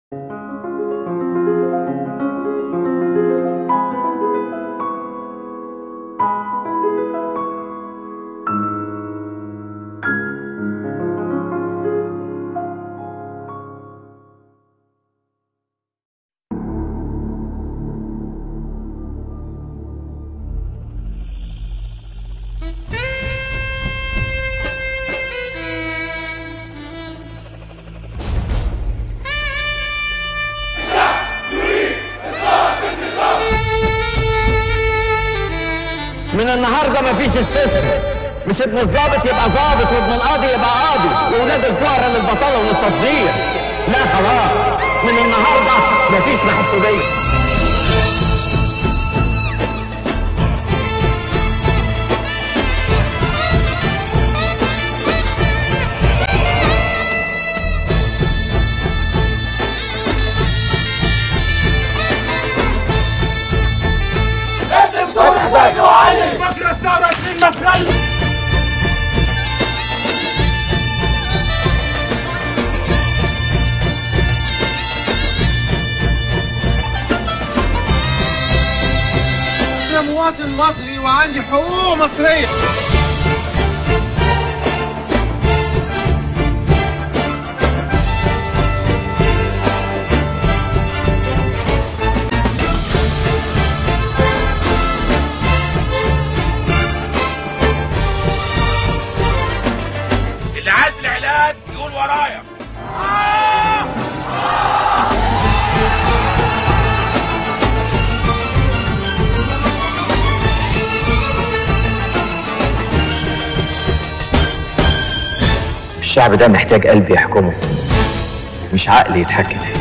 من النهارده مفيش استثناء، مش ابن الضابط يبقى ضابط وابن القاضي يبقى قاضي واولاد الفقراء للبطاله وللتصدير. لا خلاص، من النهارده مفيش محسوبيه. بكره الساعه 20 مدخل. انا مواطن مصري وعندي حقوق مصريه. اللي عايز الاعلان يقول ورايا. الشعب ده محتاج قلب يحكمه، مش عقل يتحكم.